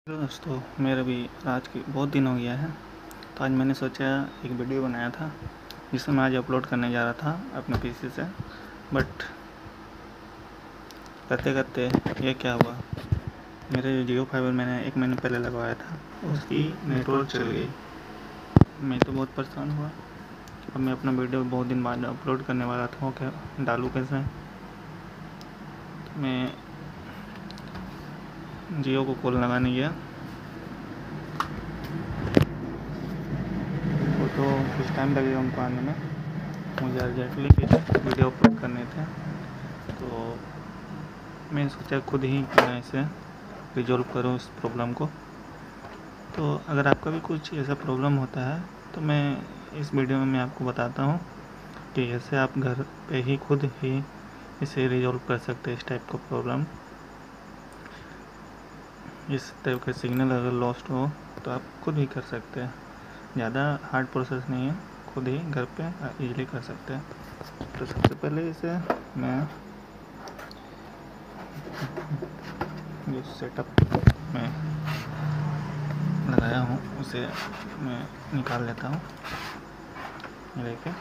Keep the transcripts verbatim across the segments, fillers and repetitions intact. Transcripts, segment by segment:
Hello दोस्तों, मेरा भी आज के बहुत दिन हो गया है। तो आज मैंने सोचा एक वीडियो बनाया था जिसे मैं आज अपलोड करने जा रहा था अपने पीसी से। बट करते करते ये क्या हुआ, मेरे जो जियो फाइबर मैंने एक महीने पहले लगवाया था उसकी नेटवर्क चल गई। मैं तो बहुत परेशान हुआ। अब मैं अपना वीडियो बहुत दिन बाद अपलोड करने वाला था, वो क्या डालूँ कैसे। तो मैं जियो को कॉल लगाने गया, वो तो कुछ टाइम लगेगा उनको आने में। मुझे अर्जेंटली वीडियो अपलोड करने थे, तो मैं सोचा खुद ही मैं इसे रिजॉल्व करूँ इस प्रॉब्लम को। तो अगर आपका भी कुछ ऐसा प्रॉब्लम होता है तो मैं इस वीडियो में मैं आपको बताता हूँ कि ऐसे आप घर पे ही खुद ही इसे रिजॉल्व कर सकते हैं। इस टाइप का प्रॉब्लम, इस टाइप का सिग्नल अगर लॉस्ट हो तो आप खुद ही कर सकते हैं। ज़्यादा हार्ड प्रोसेस नहीं है, खुद ही घर पे इजीली कर सकते हैं। तो सबसे पहले इसे मैं जो सेटअप में लगाया हूँ उसे मैं निकाल लेता हूँ। ये देखिए,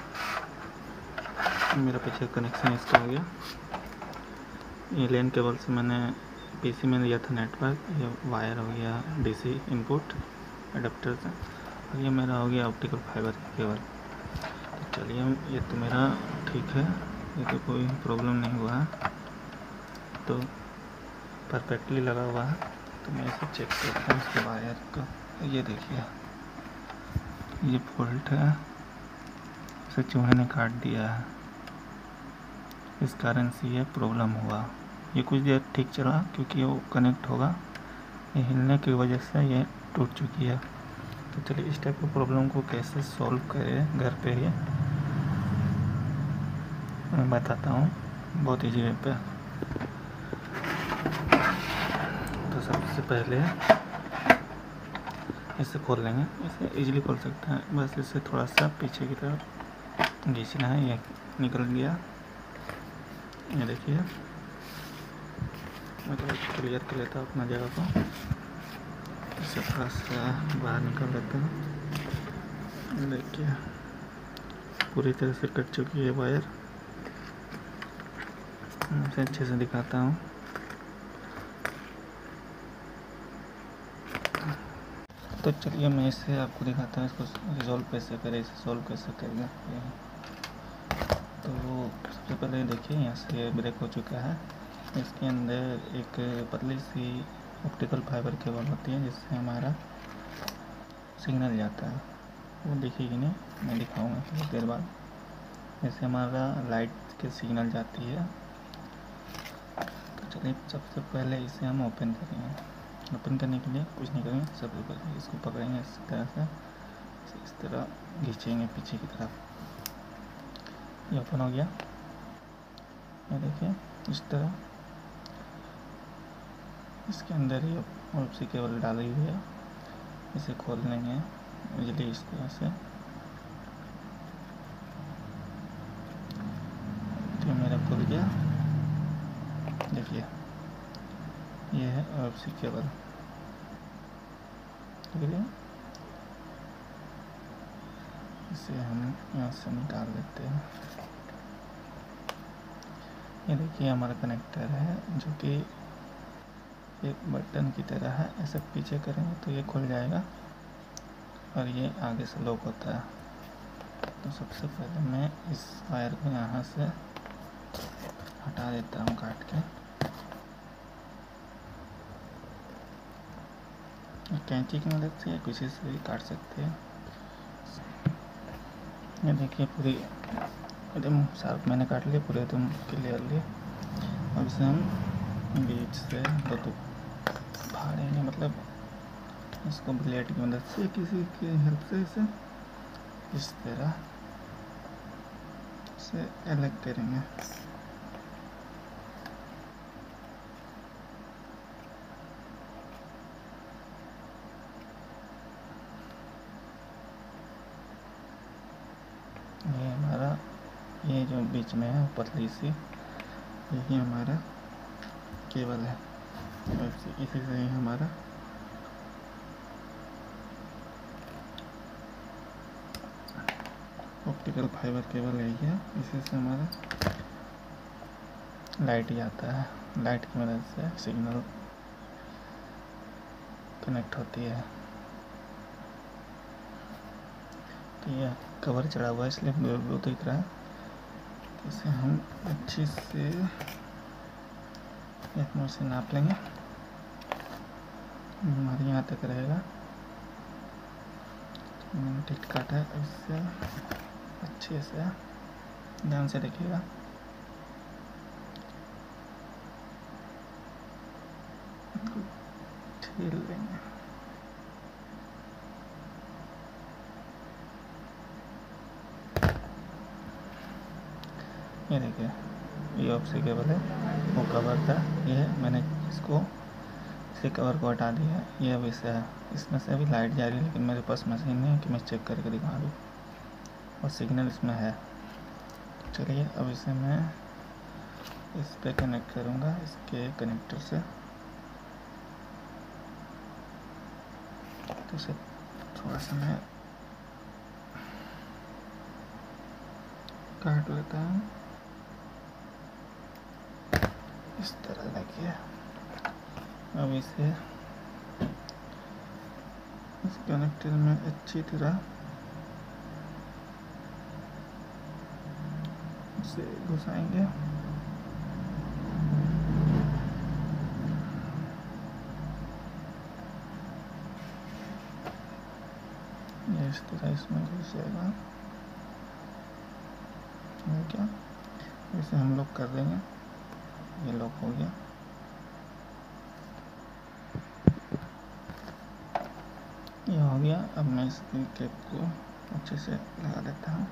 मेरा पीछे कनेक्शन इसका हो गया। ये लैन केबल से मैंने पीसी में दिया था नेटवर्क, ये वायर हो गया डीसी इनपुट एडाप्टर से, और ये मेरा हो गया ऑप्टिकल फाइबर केबल। तो चलिए, ये तो मेरा ठीक है, ये तो कोई प्रॉब्लम नहीं हुआ है, तो परफेक्टली लगा हुआ है। तो मैं इसे चेक करता हूँ इसके वायर का। ये देखिए, ये फॉल्ट है, इसे चूहे ने काट दिया है, इस कारण से ये प्रॉब्लम हुआ। ये कुछ देर ठीक चला क्योंकि वो कनेक्ट होगा, ये हिलने की वजह से ये टूट चुकी है। तो चलिए, इस टाइप की प्रॉब्लम को कैसे सॉल्व करें घर पे ही मैं बताता हूँ, बहुत ईजी वे पे। तो सबसे पहले इसे खोल लेंगे, इसे इजीली खोल सकते हैं। बस इसे थोड़ा सा पीछे की तरफ खींचना है, ये निकल गया। ये देखिए, मैं थोड़ा क्लियर कर लेता हूँ अपना जगह को, इसे थोड़ा सा बाहर निकाल लेते हैं। देखिए, पूरी तरह से कट चुकी है वायर। इसे अच्छे से दिखाता हूँ। तो चलिए, मैं इसे आपको दिखाता हूँ, इसको रिजॉल्व कैसे करें, इसे सॉल्व कैसे करेंगे। तो सबसे पहले देखिए, यहाँ से ब्रेक हो चुका है। इसके अंदर एक पतली सी ऑप्टिकल फाइबर केबल होती है जिससे हमारा सिग्नल जाता है, वो दिखेगी नहीं, मैं दिखाऊंगा कुछ देर बाद। जैसे हमारा लाइट के सिग्नल जाती है। तो चलिए, सबसे पहले इसे हम ओपन करेंगे। ओपन करने के लिए कुछ नहीं करेंगे, सबसे पहले इसको पकड़ेंगे इस तरह से, इस तरह खींचेंगे पीछे की तरफ। ये ओपन हो गया, ये देखिए इस तरह। इसके अंदर ही और सी केबल डाली हुई है, इसे खोल लेंगे इजली इस तरह से। तो मेरा खुल गया, देखिए ये है और सी केबल, ठीक है। इसे हम यहाँ से निकाल देते हैं। ये देखिए, हमारा कनेक्टर है जो कि एक बटन की तरह है। ऐसे पीछे करेंगे तो ये खुल जाएगा और ये आगे से लॉक होता है। तो सबसे पहले मैं इस वायर को यहाँ से हटा देता हूँ काट के। कैंची की मदद से किसी से भी काट सकते हैं। ये देखिए, पूरी एकदम शार्प मैंने काट लिया, पूरे एकदम क्लियरली। अब इसे हम बीच से दो तो फाड़ेंगे, मतलब इसको ब्लेड की मदद से किसी की हेल्प से इसे इस तरह से अलग करेंगे। ये हमारा, ये जो बीच में है पतली सी, यही हमारा केबल है, इसी से ही हमारा ऑप्टिकल फाइबर केबल है ये, इसी से हमारा लाइट ही आता है। लाइट की मदद से सिग्नल कनेक्ट होती है। तो ये कवर चढ़ा हुआ है इसलिए ब्लू ब्लू दिख रहा है। तो इसे हम अच्छे से एक मिनट से नाप लेंगे, हमारे यहाँ तक रहेगा। मैंने टिक काटा है, इससे अच्छे से ध्यान से देखिएगा। ठेल लेंगे। ये देखिए, ये ऑप्सी केबल है, वो कवर था, ये मैंने इसको इसे कवर को हटा दिया है। ये अभी से है, इसमें से अभी लाइट जा रही है, लेकिन मेरे पास मशीन नहीं है कि मैं चेक करके दिखा दूँ, और सिग्नल इसमें है। चलिए अब इसे मैं इस पे कनेक्ट करूँगा, इसके कनेक्टर से। तो इसे थोड़ा सा मैं काट लेता हूँ, इस तरह देखिए। अब इसे इस कनेक्टर में अच्छी तरह से घुसाएंगे। ये इस तरह इसमें घुस जाएगा। क्या इसे हम लोग कर देंगे, ये लॉक हो गया। ये हो गया। अब मैं इसकी क्लिप को अच्छे से लगा देता हूँ।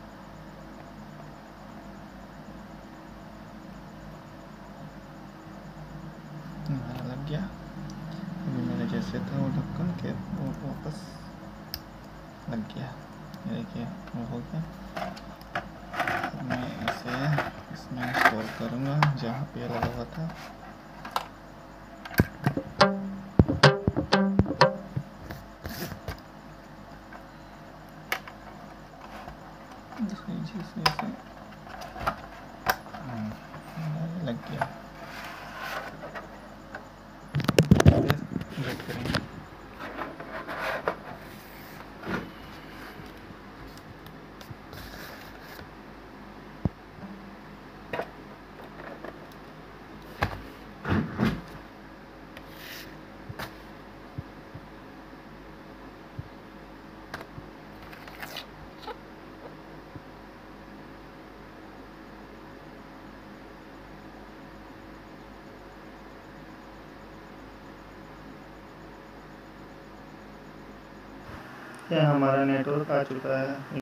हमारा लग गया। अभी मेरे जैसे था वो ढक्कन के, वो वापस लग गया। ये देखिए वो हो गया। अब मैं इसे इसमें इंस्टॉल करूँगा जहाँ पे लगा हुआ था। से इसे लग गया। वेट करेंगे। यह हमारा नेटवर्क आ चुका है।